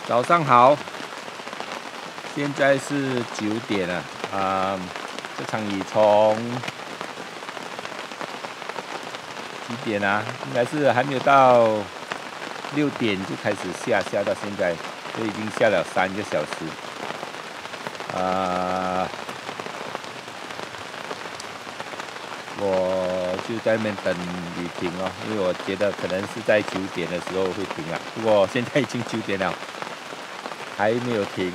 早上好，现在是9点了这场雨从几点啊？应该是还没有到6点就开始下到现在，所以已经下了3个小时。我就在那边等雨停哦，因为我觉得可能是在9点的时候会停了。不过现在已经9点了，还没有停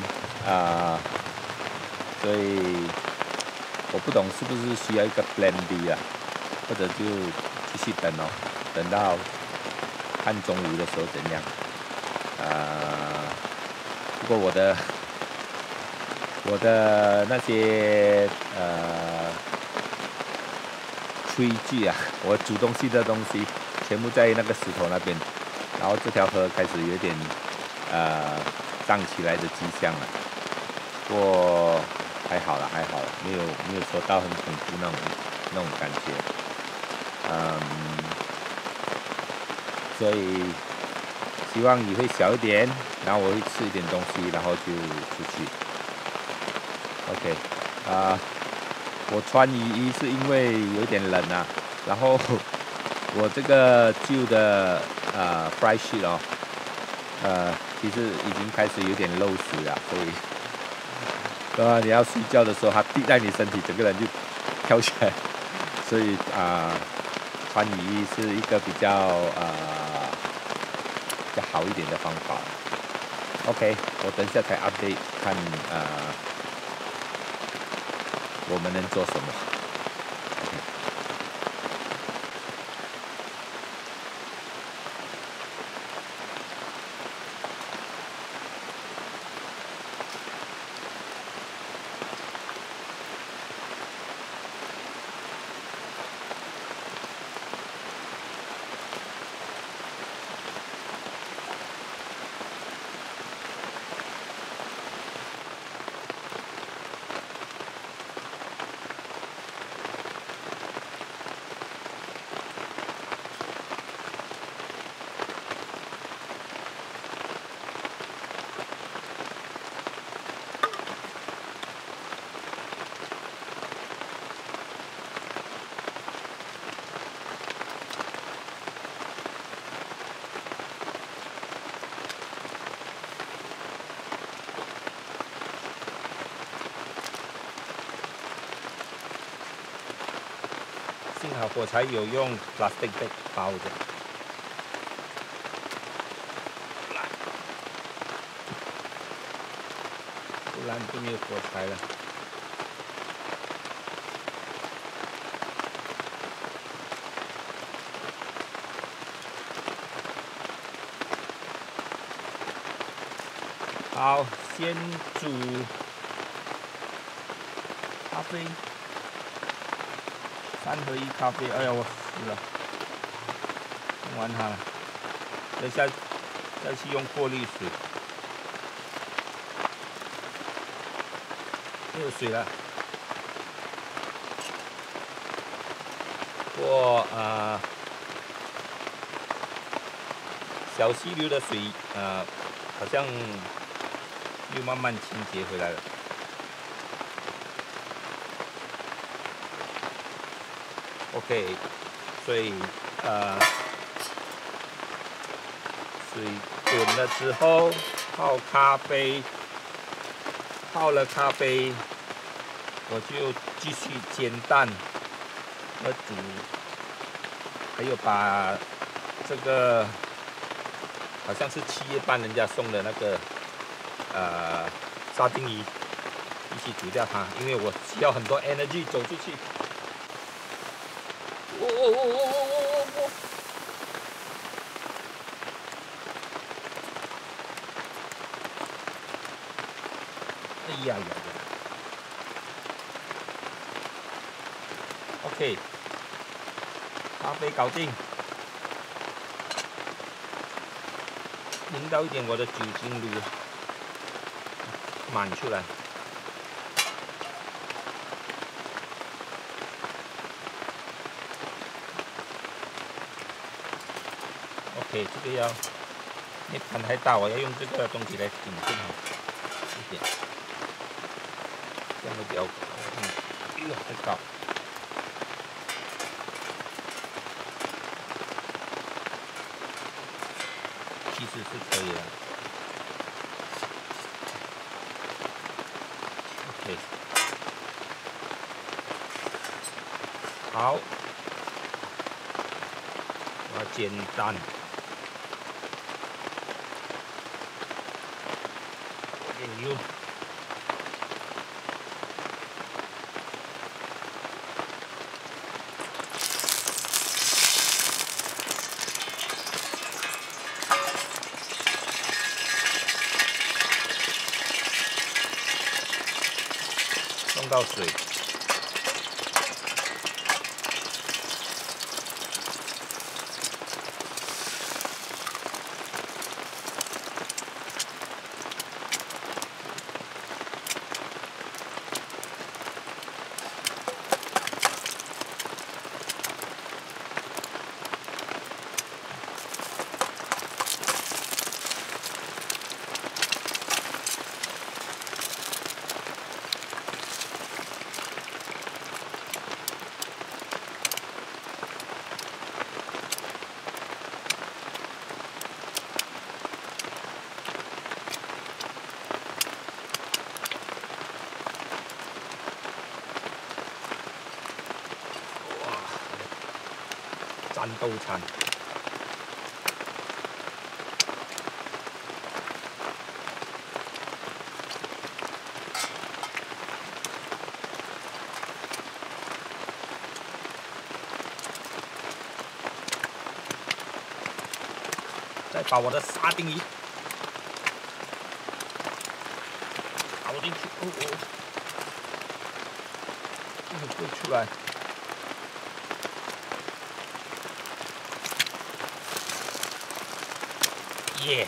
所以我不懂是不是需要一个 Plan B 啊，或者就继续等哦，等到看中午的时候怎样不过我的那些炊具啊，我煮东西的东西全部在那个石头那边，然后这条河开始有点涨起来的迹象了。不过还好了，没有说到很恐怖那种感觉。所以希望雨会小一点，然后我会吃一点东西，然后就出去。OK，我穿雨衣是因为有点冷啊，然后我这个旧的fly sheet 哦，其实已经开始有点漏水了，所以你要睡觉的时候，它滴在你身体，整个人就飘起来，所以穿雨衣是一个比较好一点的方法。OK， 我等一下才 update 看我们能做什么。幸好我才有用 plastic bag 包着，不然就没有火柴了。好，先煮咖啡，3合1咖啡。哎呀，我死了，用完它了。等下再去用过滤水，没有水了。过小溪流的水好像又慢慢清洁回来了。OK， 所以水滚了之后泡咖啡，泡了咖啡，我就继续煎蛋和煮，还有把这个好像是7月半人家送的那个沙丁鱼一起煮掉它，因为我需要很多 energy 走出去。哎呀！OK， 咖啡搞定，淋到一点我的酒精炉，满出来。OK， 这个要那盘太大，我要用这个东西来顶更好一点，这样会比较哎呦，太高。其实是可以的。OK， 好，我要煎蛋。点油。弄到水，战斗餐。再把我的沙丁鱼倒进去，会出来。耶！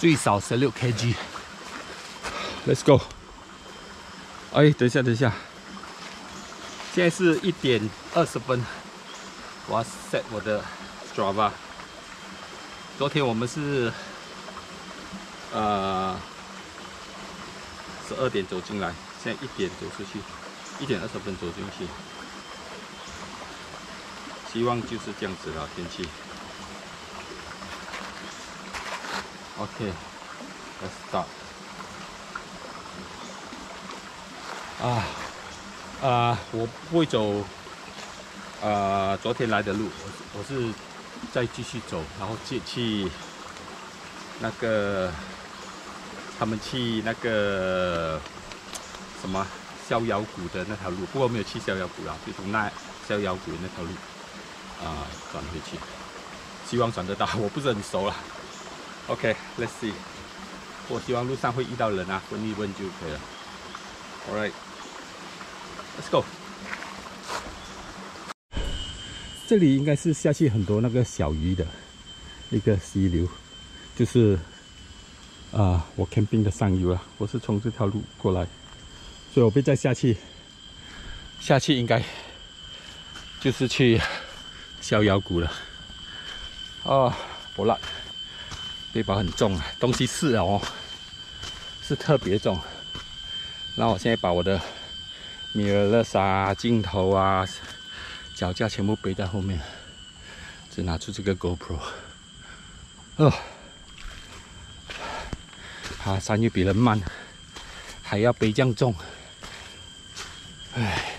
最少16 kg。Let's go。哎，等一下，现在是1点20分，我要 set 我的 Strava。昨天我们是12点走进来，现在1点走出去，1点20分走进去。希望就是这样子了，天气。OK，let's start。我不会走昨天来的路，我是再继续走，然后去那个他们去那个什么逍遥谷的那条路，不过没有去逍遥谷啦，就从那逍遥谷那条路转回去，希望转得到，我不是很熟啦。OK，let's see。我希望路上会遇到人啊，问一问就可以了。Alright，let's go。这里应该是下去很多那个小鱼的一个溪流，就是我 camping 的上游啊，我是从这条路过来，所以我被再下去应该就是去逍遥谷了。不烂，背包很重啊，东西是是特别重。那我现在把我的 mirrorless 啊、镜头啊、脚架全部背在后面，只拿出这个 GoPro。爬山又比人慢，还要背这样重，唉。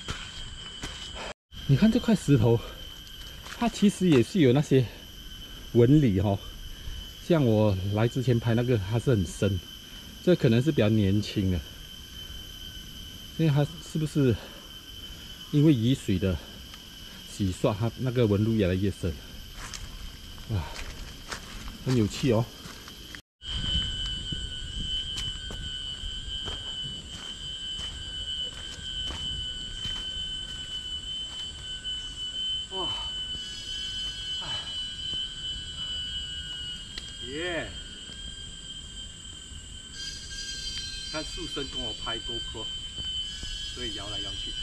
你看这块石头，它其实也是有那些纹理像我来之前拍那个，它是很深，这可能是比较年轻的。因为它是不是因为雨水的洗刷，它那个纹路越来越深，哇，很有趣哦。哇，耶！看树生跟我拍 GoPro， 所以摇来摇去。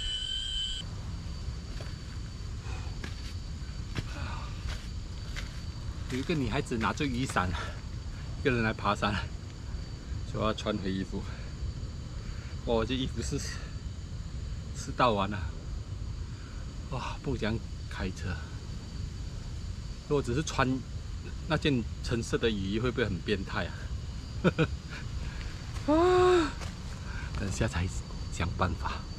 有一个女孩子拿着雨伞，一个人来爬山，说要穿回衣服。我这衣服是到完了，哇，不想开车。如果只是穿那件橙色的雨衣，会不会很变态啊？等下才想办法。